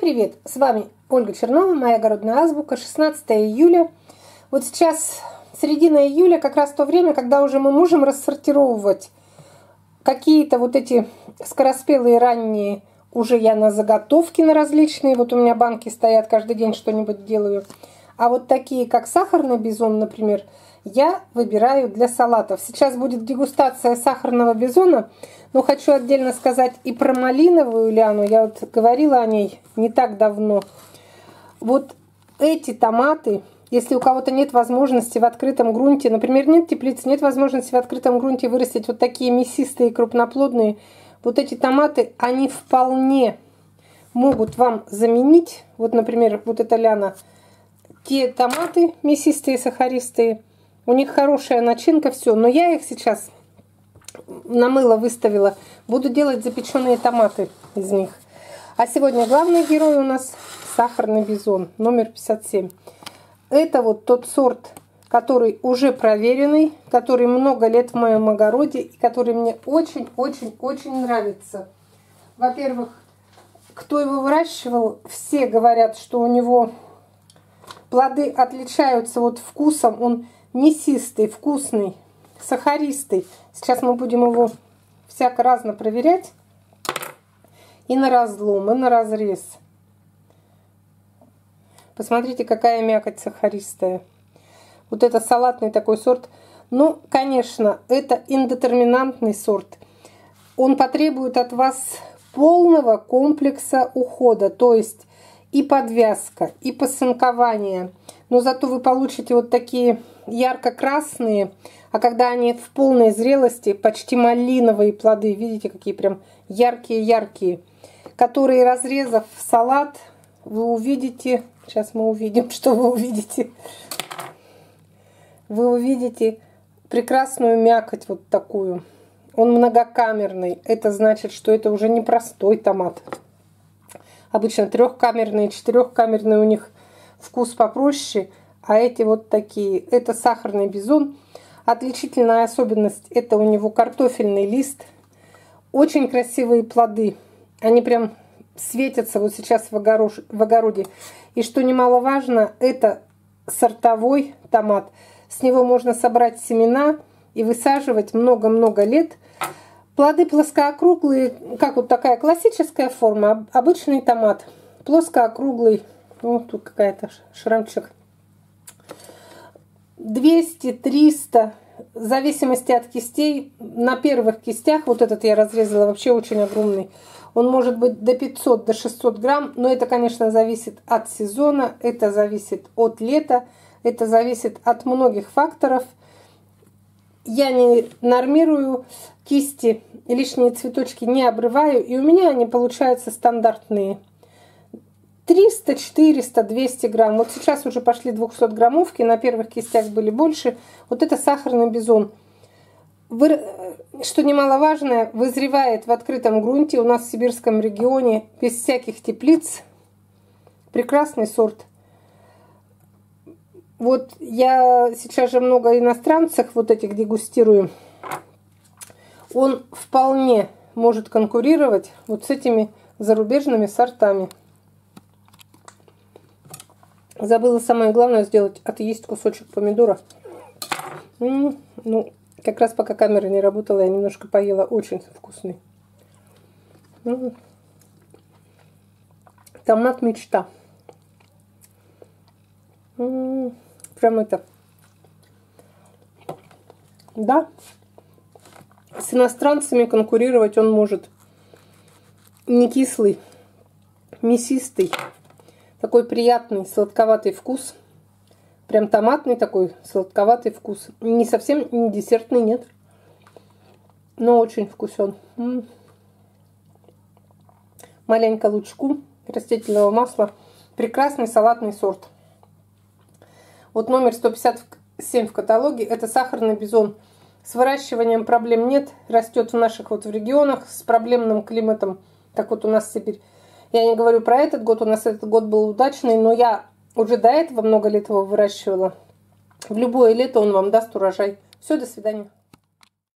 привет! С вами Ольга Чернова, моя огородная азбука, 16 июля. Вот сейчас середина июля, как раз то время, когда уже мы можем рассортировывать какие-то вот эти скороспелые ранние, уже я на заготовки на различные, вот у меня банки стоят, каждый день что-нибудь делаю. А вот такие, как сахарный бизон, например, я выбираю для салатов. Сейчас будет дегустация сахарного бизона, но хочу отдельно сказать и про малиновую ляну. Я вот говорила о ней не так давно. Вот эти томаты, если у кого-то нет возможности в открытом грунте, например, нет теплицы, нет возможности в открытом грунте вырастить вот такие мясистые, крупноплодные, вот эти томаты, они вполне могут вам заменить, вот, например, вот эта ляна, те томаты мясистые, сахаристые. У них хорошая начинка, все. Но я их сейчас на мыло выставила. Буду делать запеченные томаты из них. А сегодня главный герой у нас сахарный бизон, номер 57. Это вот тот сорт, который уже проверенный, который много лет в моем огороде и который мне очень-очень-очень нравится. Во-первых, кто его выращивал, все говорят, что у него плоды отличаются вот вкусом. Он мясистый, вкусный, сахаристый. Сейчас мы будем его всяко-разно проверять. И на разлом, и на разрез. Посмотрите, какая мякоть сахаристая. Вот это салатный такой сорт. Ну, конечно, это индетерминантный сорт. Он потребует от вас полного комплекса ухода. То есть и подвязка, и посынкование. Но зато вы получите вот такие ярко-красные, а когда они в полной зрелости, почти малиновые плоды, видите, какие прям яркие-яркие, которые, разрезав салат, вы увидите, сейчас мы увидим, что вы увидите. Вы увидите прекрасную мякоть вот такую. Он многокамерный, это значит, что это уже не простой томат. Обычно трехкамерные, четырехкамерные у них вкус попроще, а эти вот такие. Это сахарный бизон. Отличительная особенность — это у него картофельный лист. Очень красивые плоды. Они прям светятся вот сейчас в огороде. И что немаловажно, это сортовой томат. С него можно собрать семена и высаживать много-много лет. Плоды плоскоокруглые, как вот такая классическая форма, обычный томат. Плоскоокруглый, ну тут какая-то шрамчик. 200-300, в зависимости от кистей. На первых кистях, вот этот я разрезала, вообще очень огромный. Он может быть до 500, до 600 грамм, но это, конечно, зависит от сезона, это зависит от лета, это зависит от многих факторов. Я не нормирую кисти, лишние цветочки не обрываю, и у меня они получаются стандартные. 300, 400, 200 грамм. Вот сейчас уже пошли 200-граммовки, на первых кистях были больше. Вот это сахарный бизон. Что немаловажно, вызревает в открытом грунте у нас в сибирском регионе, без всяких теплиц. Прекрасный сорт. Вот я сейчас же много иностранцев вот этих дегустирую. Он вполне может конкурировать вот с этими зарубежными сортами. Забыла самое главное сделать, отъесть кусочек помидора. Ну, как раз пока камера не работала, я немножко поела. Очень вкусный. Томат мечта. Прям это. Да. С иностранцами конкурировать он может. Не кислый, мясистый. Такой приятный сладковатый вкус. Прям томатный такой сладковатый вкус. Не совсем не десертный, нет. Но очень вкусен. Маленько лучку растительного масла. Прекрасный салатный сорт. Вот номер 157 в каталоге. Это сахарный бизон. С выращиванием проблем нет. Растет в наших вот в регионах с проблемным климатом. Так вот у нас Сибирь. Я не говорю про этот год. У нас этот год был удачный. Но я уже до этого много лет его выращивала. В любое лето он вам даст урожай. Все, до свидания.